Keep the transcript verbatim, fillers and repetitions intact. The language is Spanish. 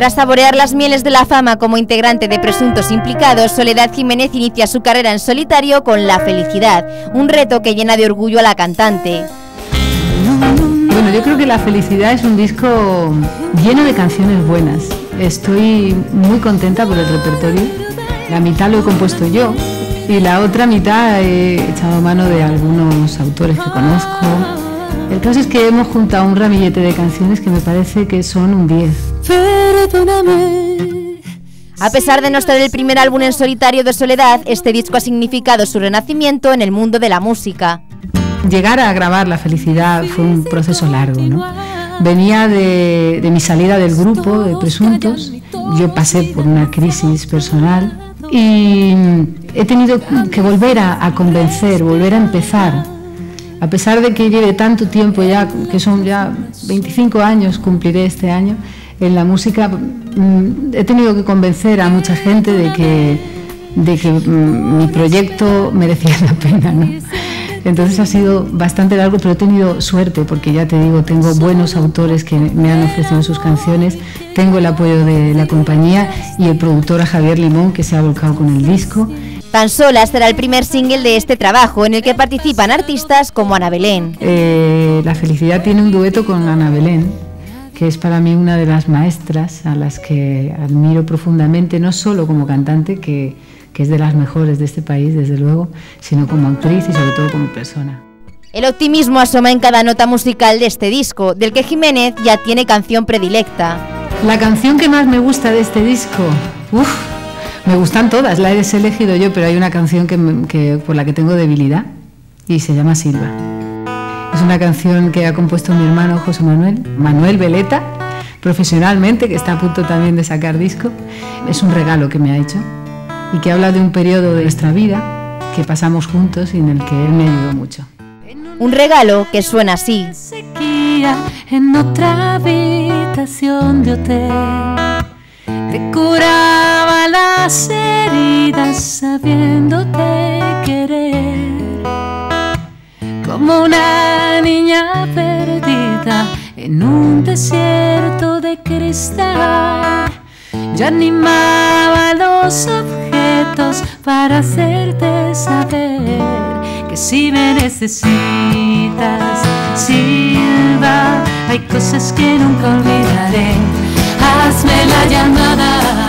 Tras saborear las mieles de la fama como integrante de Presuntos Implicados, Soledad Jiménez inicia su carrera en solitario con La Felicidad, un reto que llena de orgullo a la cantante. Bueno, yo creo que La Felicidad es un disco lleno de canciones buenas. Estoy muy contenta por el repertorio. La mitad lo he compuesto yo y la otra mitad he echado mano de algunos autores que conozco. El caso es que hemos juntado un ramillete de canciones que me parece que son un diez. A pesar de no estar el primer álbum en solitario de Soledad, este disco ha significado su renacimiento en el mundo de la música. Llegar a grabar La Felicidad fue un proceso largo, ¿no? Venía de, de mi salida del grupo de Presuntos. Yo pasé por una crisis personal y he tenido que volver a, a convencer, volver a empezar. A pesar de que lleve tanto tiempo ya, que son ya veinticinco años, cumpliré este año, en la música, he tenido que convencer a mucha gente de que, de que mi proyecto merecía la pena, ¿no? Entonces ha sido bastante largo, pero he tenido suerte, porque ya te digo, tengo buenos autores que me han ofrecido sus canciones, tengo el apoyo de la compañía y el productor Javier Limón, que se ha volcado con el disco. Tan Sola será el primer single de este trabajo, en el que participan artistas como Ana Belén. Eh, La Felicidad tiene un dueto con Ana Belén, que es para mí una de las maestras a las que admiro profundamente, no solo como cantante, que, que es de las mejores de este país, desde luego, sino como actriz y sobre todo como persona. El optimismo asoma en cada nota musical de este disco, del que Jiménez ya tiene canción predilecta. La canción que más me gusta de este disco, uff, me gustan todas, la he elegido yo, pero hay una canción que, que, por la que tengo debilidad y se llama Silva. Es una canción que ha compuesto mi hermano José Manuel, Manuel Veleta, profesionalmente, que está a punto también de sacar disco. Es un regalo que me ha hecho y que habla de un periodo de nuestra vida que pasamos juntos y en el que él me ayudó mucho. Un regalo que suena así. En otra habitación de hotel te curaba las heridas sabiéndote querer, como una niña perdida en un desierto de cristal. Yo animaba a los objetos para hacerte saber que si me necesitas, Silva, hay cosas que nunca olvidaré. Hazme la llamada.